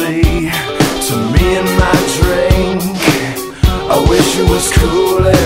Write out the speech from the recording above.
closely to me and my drink. I wish it was cooler